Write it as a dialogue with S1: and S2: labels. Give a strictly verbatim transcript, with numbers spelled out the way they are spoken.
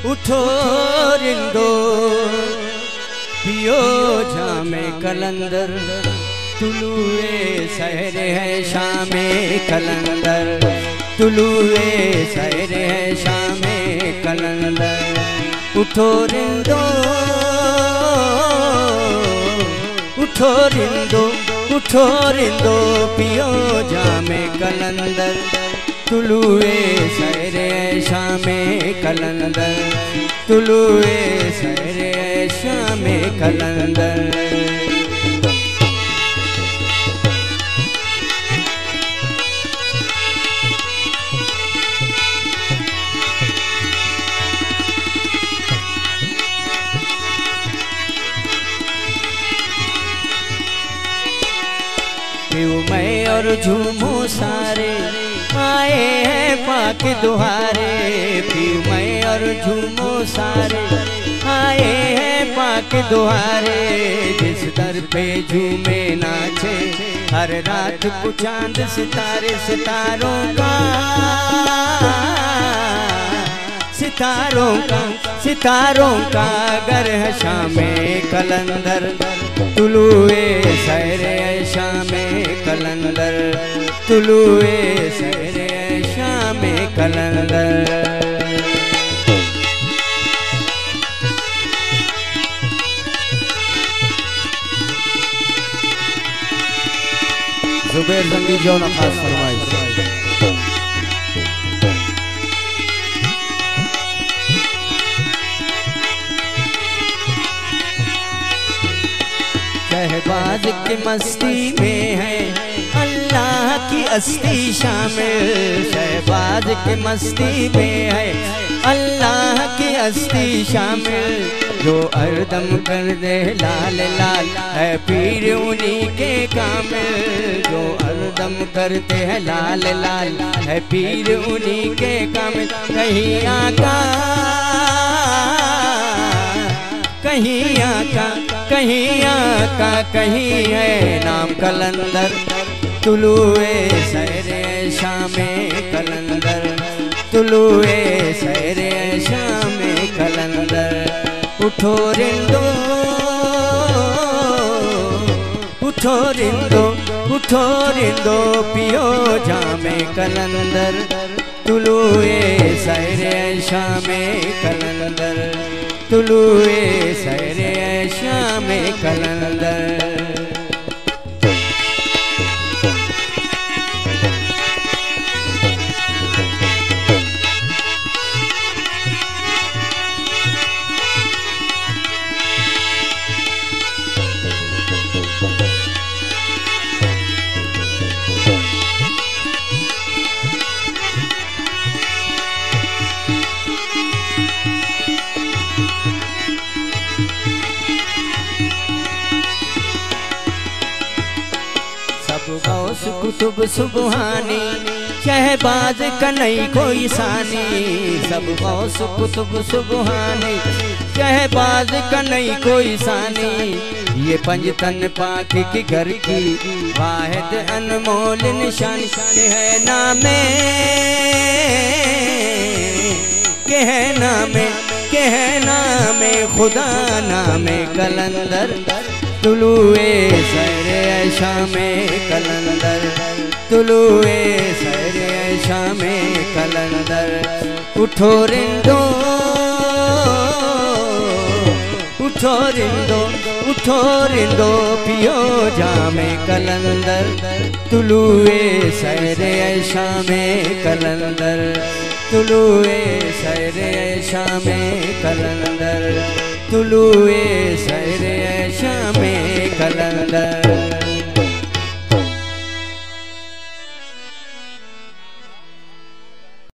S1: उठो रिंदो पियो जामे कलंदर, तुलुए सहर है शामे कलंदर, तुलुए सहर है शामे कलंदर। उठो रिंदो उठो रिंदो उठो रिंदो पियो जामे कलंदर, तुलुए सहर है शामे कलंदर, तुलुए सहर है शामे कलंदर। पीऊँ मैं और झूमो सारे आए हैं पाक दुहारे, पीऊँ मैं और झूमो सारे आए हैं पाक दुहारे। जिस दर पे झूमे नाचे हर रात को चांद सितारे, सितारों का सितारों का सितारों का गर है शामे कलंदर, तुलुए सहर है शामे कलंदर, तुलुए सहर है शामे कलंदर। जुबैर जंगी जो न खास फरमाइश। शहबाज की मस्ती में है अल्लाह की अस्ती शामिल, शहबाज की मस्ती में है अल्लाह की अस्ती शामिल। जो अर्दम कर दे लाल लाल है पीर उन्हीं के कामिल, जो अर्दम करते हैं लाल लाल है पीर उन्हीं के कामिल। कहीं आका कहीं आका कहीं आका कहीं है नाम कलंदर, तुलुए सहर शामे कलंदर, तुलुए सहर शामे कलंदर। उठो रिंदो उठो रिंदो उठो रिंदो पियो जामे कलंदर, तुलुए सहर शामे कलंदर, तुलुए सहर शामे कलंदर। गौस कुतुब सुबहानी शहबाज का नहीं कोई सानी, सब गौस कुतुब सुबहानी शहबाज का नहीं कोई सानी। ये पंजतन पाक की घर की वाहिद अनमोल निशानी है नामे के है नामे के है नामे खुदा नामे कलंदर, तुलुए सहर शामे कलंदर, तुलुए सहर शामे कलंदर। उठो रिंदो उठो रिंदो उठो रिंदो पियो जामे कलंदर, तुलुए सहर शामे कलंदर, तुलुए सहर शामे कलंदर, तुलुए सहर शामे कलंदर।